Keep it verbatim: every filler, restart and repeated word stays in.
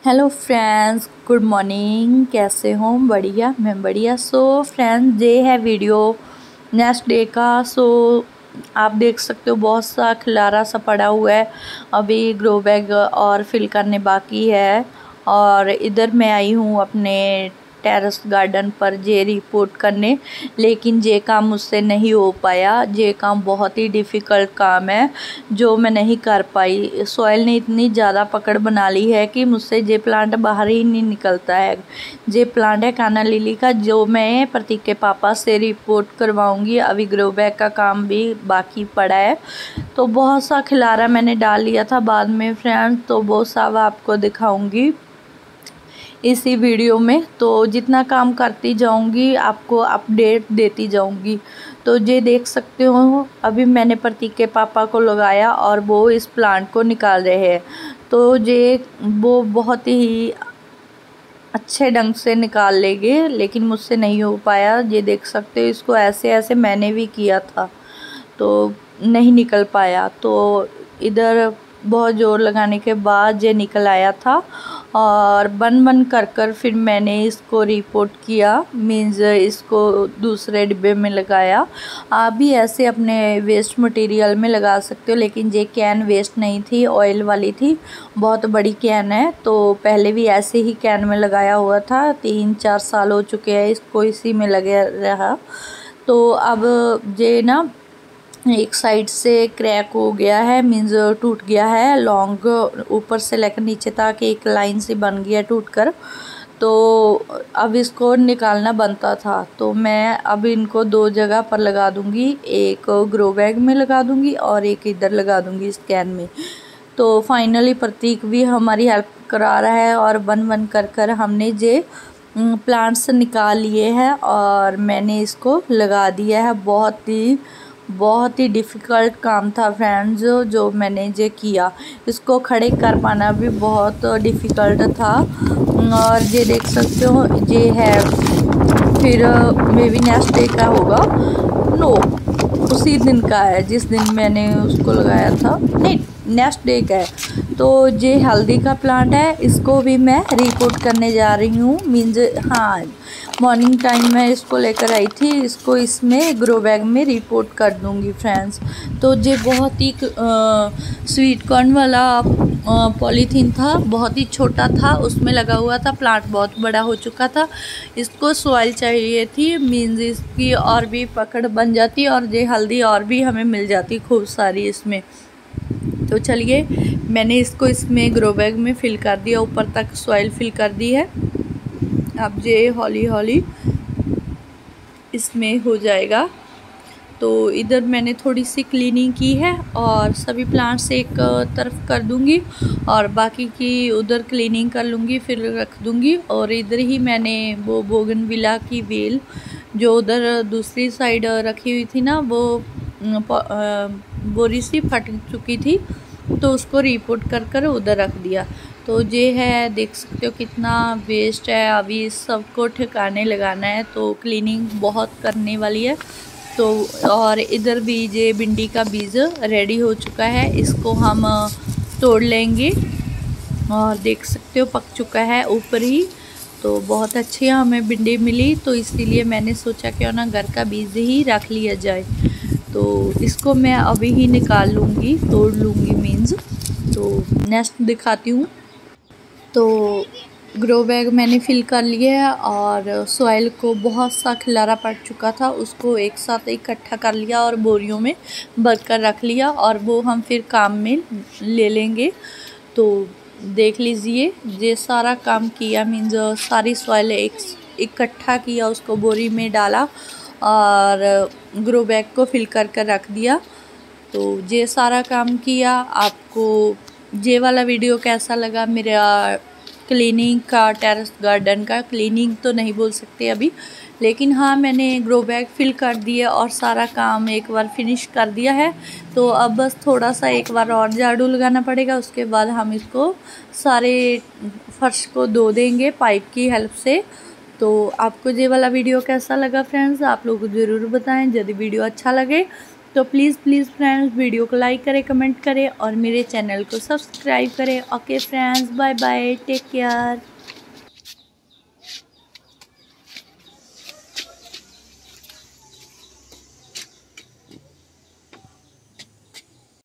Hello friends, good morning. कैसे हो? बढ़िया, मैं बढ़िया। सो फ्रेंड्स, ये है वीडियो नेक्स्ट डे का। सो आप देख सकते हो बहुत सा खिलारा सा पड़ा हुआ है, अभी ग्रो बैग और फिल करने बाकी है। और इधर मैं आई हूँ अपने टेरेस गार्डन पर जे रिपोर्ट करने, लेकिन ये काम मुझसे नहीं हो पाया। ये काम बहुत ही डिफ़िकल्ट काम है जो मैं नहीं कर पाई। सॉइल ने इतनी ज़्यादा पकड़ बना ली है कि मुझसे ये प्लांट बाहर ही नहीं निकलता है। ये प्लांट है काना लिली का, जो मैं प्रतीक के पापा से रिपोर्ट करवाऊंगी। अभी ग्रो बैग का काम भी बाकी पड़ा है, तो बहुत सा खिलारा मैंने डाल लिया था बाद में फ्रेंड्स, तो वो सब आपको दिखाऊंगी इसी वीडियो में। तो जितना काम करती जाऊंगी आपको अपडेट देती जाऊंगी। तो ये देख सकते हो अभी मैंने प्रतीक के पापा को लगाया और वो इस प्लांट को निकाल रहे हैं। तो ये वो बहुत ही अच्छे ढंग से निकाल लेंगे, लेकिन मुझसे नहीं हो पाया। ये देख सकते हो, इसको ऐसे ऐसे मैंने भी किया था तो नहीं निकल पाया। तो इधर बहुत ज़ोर लगाने के बाद ये निकल आया था और बन बन कर कर फिर मैंने इसको रिपोर्ट किया, मीन्स इसको दूसरे डिब्बे में लगाया। आप भी ऐसे अपने वेस्ट मटेरियल में लगा सकते हो, लेकिन ये कैन वेस्ट नहीं थी, ऑयल वाली थी, बहुत बड़ी कैन है। तो पहले भी ऐसे ही कैन में लगाया हुआ था, तीन चार साल हो चुके हैं इसको इसी में लगे रहा। तो अब ये ना एक साइड से क्रैक हो गया है, मीन्स टूट गया है, लॉन्ग ऊपर से लेकर नीचे तक एक लाइन से बन गया टूट कर। तो अब इसको निकालना बनता था, तो मैं अब इनको दो जगह पर लगा दूंगी, एक ग्रो बैग में लगा दूंगी और एक इधर लगा दूंगी इस कैन में। तो फाइनली प्रतीक भी हमारी हेल्प करा रहा है और बन बन कर कर हमने ये प्लांट्स निकाल लिए हैं और मैंने इसको लगा दिया है। बहुत ही बहुत ही डिफ़िकल्ट काम था फ्रेंड्स जो जो मैंने ये किया। इसको खड़े कर पाना भी बहुत डिफ़िकल्ट था। और ये देख सकते हो ये है, फिर मे बी नेक्स्ट डे का होगा, नो उसी दिन का है जिस दिन मैंने उसको लगाया था, नहीं नेक्स्ट डे का है। तो ये हल्दी का प्लांट है, इसको भी मैं रिपोर्ट करने जा रही हूँ, मीन्स हाँ मॉर्निंग टाइम मैं इसको लेकर आई थी, इसको इसमें ग्रो बैग में रिपोर्ट कर दूँगी फ्रेंड्स। तो ये बहुत ही स्वीट कॉर्न वाला पॉलीथीन था, बहुत ही छोटा था, उसमें लगा हुआ था। प्लांट बहुत बड़ा हो चुका था, इसको सॉइल चाहिए थी, मीन्स इसकी और भी पकड़ बन जाती और ये हल्दी और भी हमें मिल जाती खूब सारी इसमें। तो चलिए मैंने इसको इसमें ग्रो बैग में फिल कर दिया, ऊपर तक सॉइल फिल कर दी है। अब ये हौली हौली इसमें हो जाएगा। तो इधर मैंने थोड़ी सी क्लीनिंग की है और सभी प्लांट्स एक तरफ कर दूंगी और बाकी की उधर क्लीनिंग कर लूँगी, फिर रख दूंगी। और इधर ही मैंने वो बोगनविला की बेल जो उधर दूसरी साइड रखी हुई थी ना, वो बोरी सी फट चुकी थी, तो उसको रिपोर्ट कर कर उधर रख दिया। तो ये है, देख सकते हो कितना वेस्ट है। अभी सबको ठिकाने लगाना है, तो क्लीनिंग बहुत करने वाली है। तो और इधर भी ये भिंडी का बीज रेडी हो चुका है, इसको हम तोड़ लेंगे और देख सकते हो पक चुका है ऊपर ही। तो बहुत अच्छी हमें भिंडी मिली, तो इसीलिए मैंने सोचा क्यों ना घर का बीज ही रख लिया जाए। तो इसको मैं अभी ही निकाल लूँगी, तोड़ लूँगी मीन्स। तो नेक्स्ट दिखाती हूँ। तो ग्रो बैग मैंने फिल कर लिया है और सॉइल को बहुत सा खिलारा पड़ चुका था, उसको एक साथ इकट्ठा कर लिया और बोरियों में भर कर रख लिया, और वो हम फिर काम में ले लेंगे। तो देख लीजिए ये सारा काम किया, मीन्स सारी सॉइल एक इकट्ठा किया, उसको बोरी में डाला और ग्रो बैग को फिल कर कर रख दिया। तो ये सारा काम किया। आपको ये वाला वीडियो कैसा लगा मेरा क्लीनिंग का, टेरेस गार्डन का? क्लीनिंग तो नहीं बोल सकते अभी, लेकिन हाँ मैंने ग्रो बैग फिल कर दिया और सारा काम एक बार फिनिश कर दिया है। तो अब बस थोड़ा सा एक बार और झाड़ू लगाना पड़ेगा, उसके बाद हम इसको सारे फर्श को धो देंगे पाइप की हेल्प से। तो आपको ये वाला वीडियो कैसा लगा फ्रेंड्स, आप लोग ज़रूर बताएं। यदि वीडियो अच्छा लगे तो प्लीज़ प्लीज़ फ्रेंड्स वीडियो को लाइक करें, कमेंट करें और मेरे चैनल को सब्सक्राइब करें। Okay friends, bye bye, take care.